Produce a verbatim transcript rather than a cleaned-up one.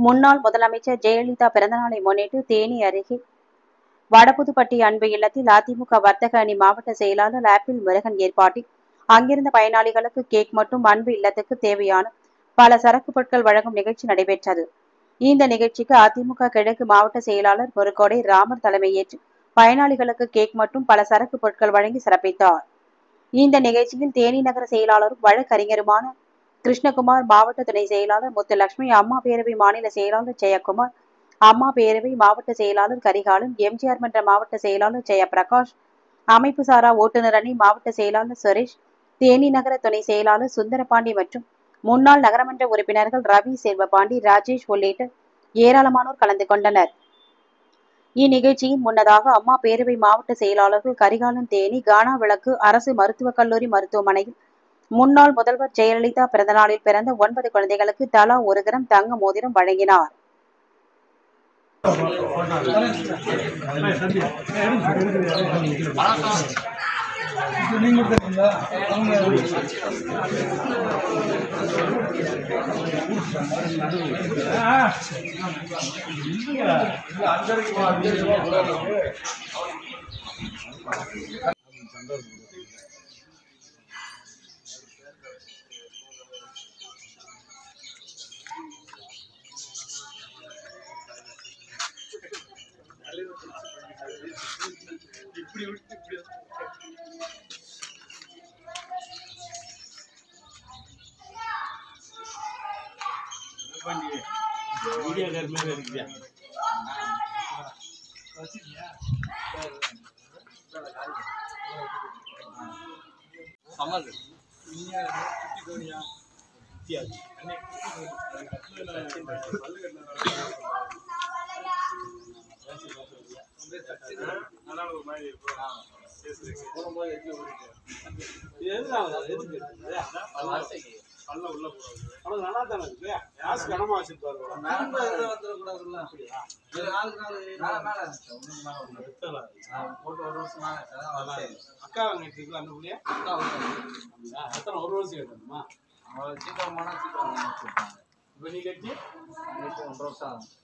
முன்னாள் முதலமைச்சர் ஜெயலலிதா பிறந்தநாளை முன்னிட்டு தேனி அருகே வடபுதுப்பட்டி அன்பு இல்லத்தில் அதிமுக வர்த்தக அணி மாவட்ட செயலாளர் ஆப்பிள் முருகன் ஏற்பாட்டில் அங்கிருந்த பயனாளிகளுக்கு கேக் மற்றும் அன்பு இல்லத்துக்கு தேவையான பல சரக்கு பொருட்கள் வழங்கும் நிகழ்ச்சி நடைபெற்றது. இந்த நிகழ்ச்சிக்கு அதிமுக கிழக்கு மாவட்ட செயலாளர் முருகோடை ராமர் தலைமையேற்று பயனாளிகளுக்கு கேக் மற்றும் பல சரக்கு பொருட்கள் வழங்கி சிறப்பித்தார். இந்த நிகழ்ச்சியில் தேனி நகர செயலாளரும் வழக்கறிஞருமான கிருஷ்ணகுமார், மாவட்ட துணை செயலாளர் முத்துலட்சுமி, அம்மா பேரவை மாநில செயலாளர் ஜெயக்குமார், அம்மா பேரவை மாவட்ட செயலாளர் கரிகாலன், எம்ஜிஆர் மன்ற மாவட்ட செயலாளர் ஜெயபிரகாஷ், அமைப்பு சாரா ஓட்டுநர் அணி மாவட்ட செயலாளர் சுரேஷ், தேனி நகர துணை செயலாளர் சுந்தரபாண்டி மற்றும் முன்னாள் நகரமன்ற உறுப்பினர்கள் ரவி, செல்வபாண்டி, ராஜேஷ் உள்ளிட்ட ஏராளமானோர் கலந்து கொண்டனர். இந்நிகழ்ச்சியின் முன்னதாக அம்மா பேரவை மாவட்ட செயலாளர்கள் கரிகாலன் தேனி கானா விளக்கு அரசு மருத்துவக் கல்லூரி மருத்துவமனையில் முன்னாள் முதல்வர் ஜெயலலிதா பிறந்தநாளில் பிறந்த ஒன்பது குழந்தைகளுக்கு தலா ஒரு கிராம் தங்க மோதிரம் வழங்கினார். वीडियो घर में रख दिया समझ அக்கா வாங்கிட்டு அந்த புள்ளியா எத்தனை ஒரு வருஷம் கேட்டணுமா சீக்கிரமான சீக்கிரம் இப்போ நீ கட்டி ஒன்றரை வருஷம் ஆகும்.